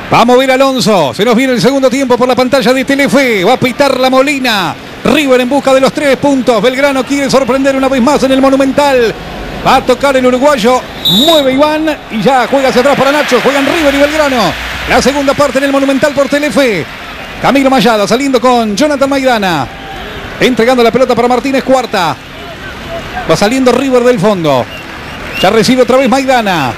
Va a mover Alonso. Se nos viene el segundo tiempo por la pantalla de Telefe. Va a pitar la Molina. River en busca de los 3 puntos. Belgrano quiere sorprender una vez más en el Monumental. Va a tocar el uruguayo. Mueve Iván y ya juega hacia atrás para Nacho. Juegan River y Belgrano. La segunda parte en el Monumental por Telefe. Camilo Mayada saliendo con Jonathan Maidana. Entregando la pelota para Martínez Cuarta. Va saliendo River del fondo. Ya recibe otra vez Maidana.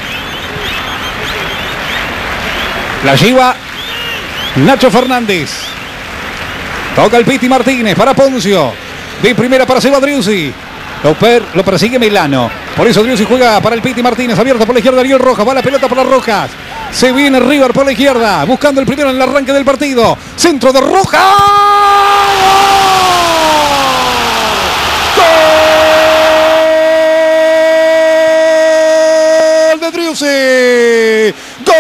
La lleva Nacho Fernández. Toca el Piti Martínez para Poncio. De primera para Seba Driussi. Lo persigue Milano. Por eso Driussi juega para el Piti Martínez. Abierta por la izquierda Ariel Rojas. Va la pelota para Rojas. Se viene River por la izquierda. Buscando el primero en el arranque del partido. Centro de Rojas. ¡Gol de Driussi! ¡Gol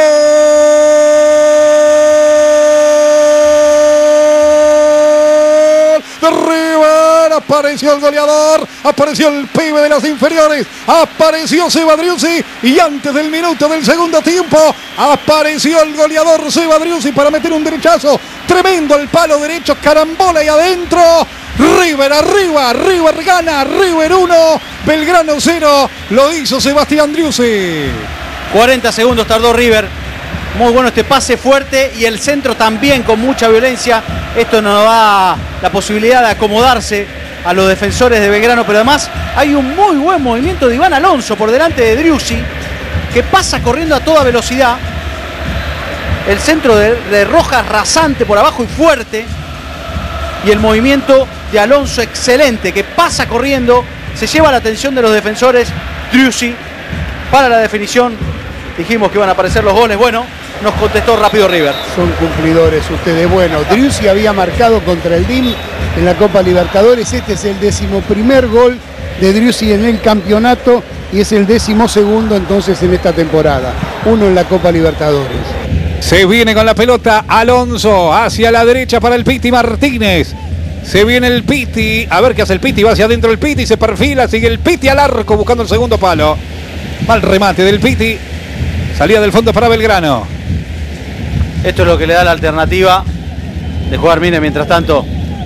de River! Apareció el goleador, apareció el pibe de las inferiores, apareció Seba Driussi y antes del minuto del segundo tiempo apareció el goleador Seba Driussi para meter un derechazo tremendo al palo derecho, carambola y adentro. River arriba, River gana, River 1, Belgrano 0, lo hizo Sebastián Driussi. 40 segundos tardó River. Muy bueno este pase fuerte y el centro también con mucha violencia. Esto nos da la posibilidad de acomodarse a los defensores de Belgrano, pero además hay un muy buen movimiento de Iván Alonso por delante de Driussi, que pasa corriendo a toda velocidad. El centro de Rojas rasante por abajo y fuerte. Y el movimiento de Alonso excelente, que pasa corriendo, se lleva la atención de los defensores. Driussi para la definición. Dijimos que iban a aparecer los goles. Bueno, nos contestó rápido River. Son cumplidores ustedes. Bueno, Driussi había marcado contra el DIM en la Copa Libertadores. Este es el 11º gol de Driussi en el campeonato y es el 12º entonces en esta temporada. 1 en la Copa Libertadores. Se viene con la pelota Alonso hacia la derecha para el Piti Martínez. Se viene el Piti. A ver qué hace el Piti. Va hacia adentro el Piti. Se perfila. Sigue el Piti al arco buscando el segundo palo. Mal remate del Piti. Salida del fondo para Belgrano. Esto es lo que le da la alternativa de jugar. Mire, mientras tanto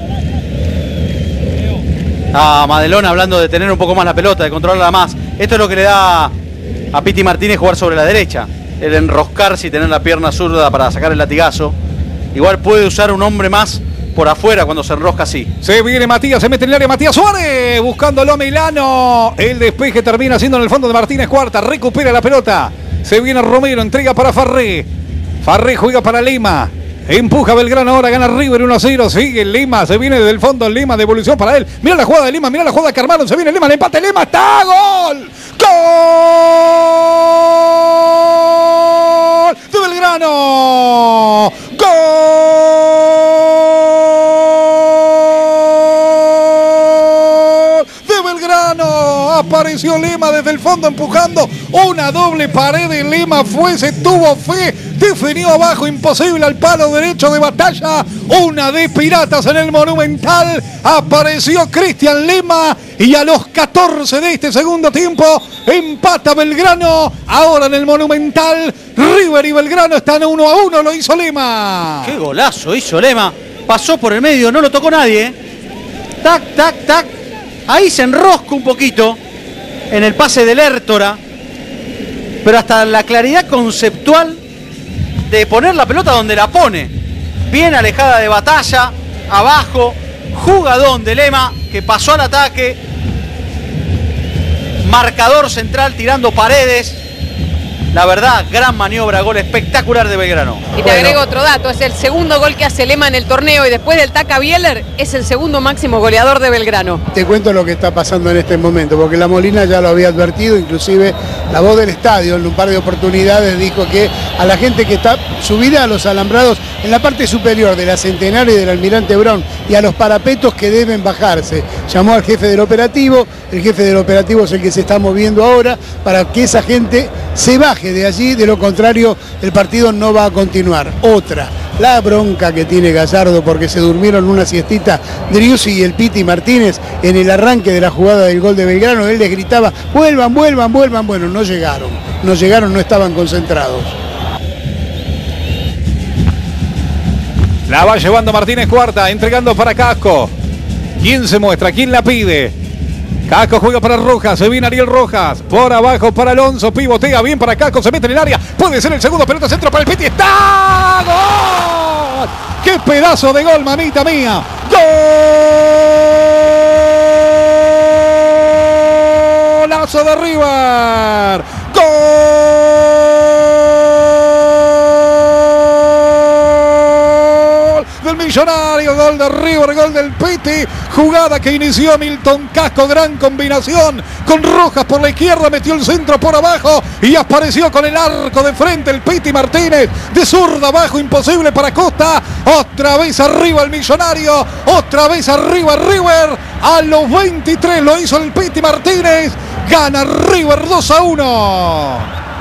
a Madelón hablando de tener un poco más la pelota, de controlarla más. Esto es lo que le da a Piti Martínez jugar sobre la derecha. El enroscarse y tener la pierna zurda para sacar el latigazo. Igual puede usar un hombre más por afuera cuando se enrosca así. Se viene Matías, se mete en el área Matías Suárez, buscándolo Milano. El despeje termina siendo en el fondo de Martínez Cuarta, recupera la pelota. Se viene Romero, entrega para Farré. Farré juega para Lima. Empuja Belgrano, ahora gana River 1-0. Sigue Lima, se viene desde el fondo Lima, devolución para él. Mira la jugada de Lima, mira la jugada que armaron. Se viene Lima, el empate Lima, está gol. ¡Gol de Belgrano! ¡Gol de Belgrano! Apareció Lima desde el fondo empujando. Una doble pared de Lima se tuvo fe. Definió abajo, imposible al palo derecho de Batalla. Una de Piratas en el Monumental. Apareció Cristian Lima y a los 14 de este segundo tiempo empata Belgrano. Ahora en el Monumental, River y Belgrano están 1-1. Lo hizo Lima. Qué golazo hizo Lema. Pasó por el medio, no lo tocó nadie. Tac, tac, tac. Ahí se enrosca un poquito en el pase del Lertora. Pero hasta la claridad conceptual de poner la pelota donde la pone. Bien alejada de Batalla, abajo, jugadón de Lema que pasó al ataque. Marcador central tirando paredes. La verdad, gran maniobra, gol espectacular de Belgrano. Y te agrego otro dato, es el segundo gol que hace Lema en el torneo y después del Taca Bieler es el segundo máximo goleador de Belgrano. Te cuento lo que está pasando en este momento, porque la Molina ya lo había advertido, inclusive la voz del estadio en un par de oportunidades dijo que a la gente que está subida a los alambrados en la parte superior de la Centenario y del Almirante Brown y a los parapetos que deben bajarse. Llamó al jefe del operativo, el jefe del operativo es el que se está moviendo ahora para que esa gente se baje de allí, de lo contrario el partido no va a continuar. Otra, la bronca que tiene Gallardo porque se durmieron una siestita Driussi y el Piti Martínez en el arranque de la jugada del gol de Belgrano. Él les gritaba, vuelvan, vuelvan, vuelvan. Bueno, no llegaron, no estaban concentrados. La va llevando Martínez Cuarta, entregando para Casco. ¿Quién se muestra? ¿Quién la pide? Casco juega para Rojas, se viene Ariel Rojas. Por abajo para Alonso, pivotea bien para Casco, se mete en el área. Puede ser el segundo, pelota centro para el Piti. ¡Está! ¡Gol! ¡Qué pedazo de gol, mamita mía! ¡Golazo de River! ¡Gol del Millonario! Gol de River, gol del Piti. Jugada que inició Milton Casco, gran combinación con Rojas por la izquierda, metió el centro por abajo y apareció con el arco de frente el Piti Martínez, de zurda abajo, imposible para Costa. Otra vez arriba el Millonario, otra vez arriba River. A los 23 lo hizo el Piti Martínez, gana River 2-1.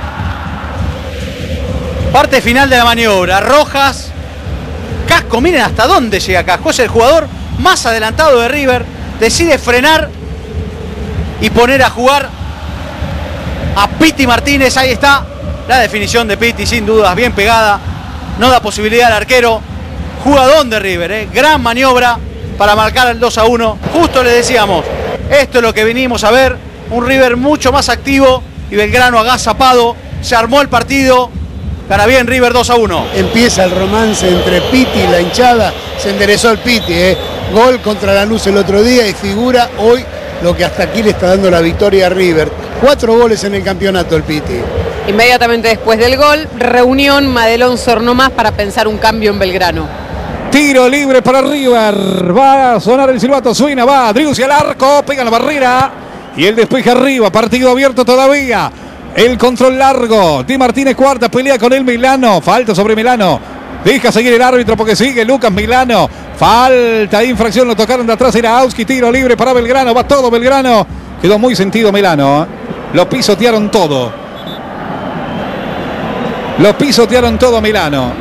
Parte final de la maniobra, Rojas, Casco, miren hasta dónde llega Casco, es el jugador más adelantado de River, decide frenar y poner a jugar a Piti Martínez. Ahí está la definición de Piti, sin dudas, bien pegada, no da posibilidad al arquero. Jugadón de River, gran maniobra para marcar el 2-1. Justo le decíamos, esto es lo que venimos a ver, un River mucho más activo y Belgrano agazapado, se armó el partido. Gana bien River 2-1. Empieza el romance entre Piti y la hinchada. Se enderezó el Piti, Gol contra Lanús el otro día y figura hoy lo que hasta aquí le está dando la victoria a River. 4 goles en el campeonato el Piti. Inmediatamente después del gol, reunión, Madelón Sorno más para pensar un cambio en Belgrano. Tiro libre para River. Va a sonar el silbato, suena, va Driussi al arco, pega la barrera y el despeje arriba. Partido abierto todavía. El control largo. Di Martínez Cuarta pelea con el Milano. Falta sobre Milano. Deja seguir el árbitro porque sigue Lucas Milano. Falta, infracción, lo tocaron de atrás. Era Auski, tiro libre para Belgrano. Va todo Belgrano. Quedó muy sentido Milano. Lo pisotearon todo. Lo pisotearon todo Milano.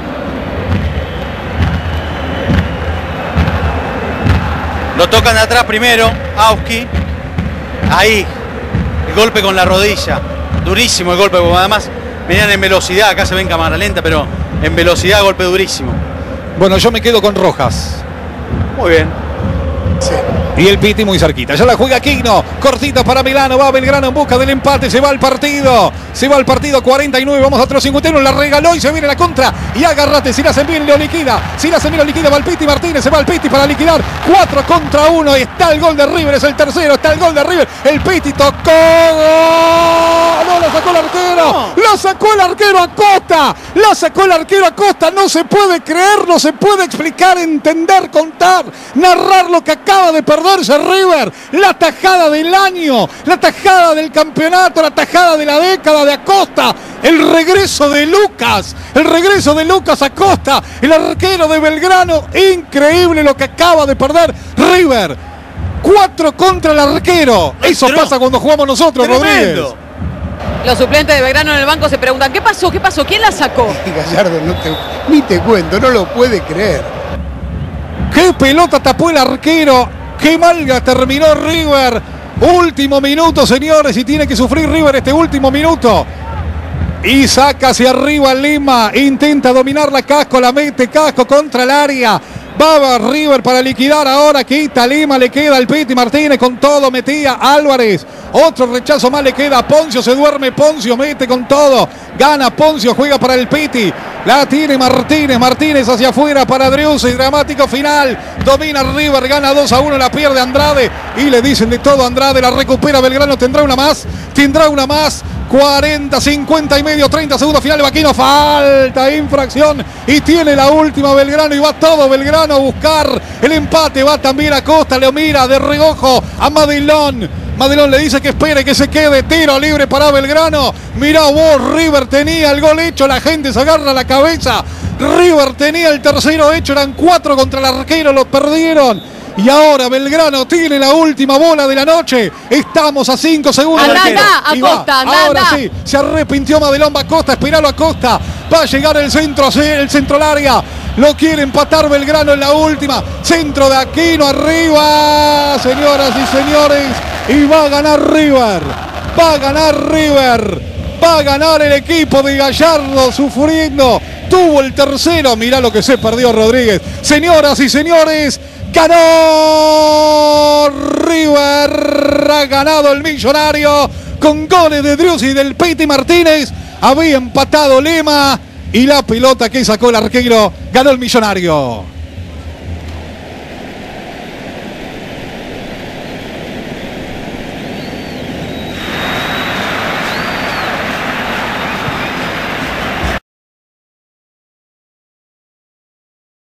Lo tocan de atrás primero, Auski. Ahí, el golpe con la rodilla. Durísimo el golpe, porque además venían en velocidad. Acá se ve en cámara lenta, pero en velocidad, golpe durísimo. Bueno, yo me quedo con Rojas. Muy bien. Sí. Y el Piti muy cerquita. Ya la juega Quino. Cortito para Milano. Va Belgrano en busca del empate. Se va al partido. Se va al partido 49. Vamos a otro 51. La regaló y se viene la contra. Y agárrate. Si la hacen bien, lo liquida. Si la hacen bien, lo liquida. Va el Piti Martínez. Se va el Piti para liquidar. 4 contra 1. Y está el gol de River. Es el tercero. Está el gol de River. El Piti tocó. No, lo sacó el arquero. Lo sacó el arquero Acosta. Lo sacó el arquero Acosta. No se puede creer. No se puede explicar, entender, contar, narrar lo que acaba de perderse River. La tajada del año, la tajada del campeonato, la tajada de la década de Acosta. El regreso de Lucas Acosta, el arquero de Belgrano. Increíble lo que acaba de perder River. 4 contra el arquero. Eso pasa cuando jugamos nosotros, Rodríguez. Los suplentes de Belgrano en el banco se preguntan, ¿qué pasó? ¿Qué pasó? ¿Quién la sacó? Gallardo, ni te cuento, no lo puede creer. ¡Qué pelota tapó el arquero! ¡Qué malga terminó River! Último minuto, señores, y tiene que sufrir River este último minuto. Y saca hacia arriba Lima, intenta dominar la Casco, la mete Casco contra el área. Va River para liquidar ahora, quita Lima, le queda el Piti Martínez con todo, metía Álvarez. Otro rechazo más le queda a Poncio, se duerme Poncio, mete con todo. Gana Poncio, juega para el Piti. La tiene Martínez, Martínez hacia afuera para Driussi, dramático final. Domina River, gana 2-1, la pierde Andrade. Y le dicen de todo a Andrade, la recupera Belgrano, tendrá una más. 40, 50 y medio, 30 segundos final de Vaquino, falta, infracción y tiene la última Belgrano y va todo Belgrano a buscar el empate, va también Acosta, le mira de reojo a Madelón. Madelón le dice que espere, que se quede, tiro libre para Belgrano. Mirá vos, River tenía el gol hecho, la gente se agarra la cabeza. River tenía el tercero hecho, eran 4 contra el arquero, lo perdieron. Y ahora Belgrano tiene la última bola de la noche. Estamos a 5 segundos. Anda, Acosta, anda. Ahora sí, se arrepintió Madelón, va Acosta, esperalo Acosta. Va a llegar el centro al área. Lo quiere empatar Belgrano en la última. Centro de Aquino arriba, señoras y señores. Y va a ganar River. Va a ganar River. Va a ganar el equipo de Gallardo sufriendo tuvo el tercero. Mirá lo que se perdió Rodríguez. Señoras y señores, ganó River, ha ganado el Millonario con goles de Driussi y del Piti Martínez. Había empatado Lema y la pelota que sacó el arquero ganó el Millonario.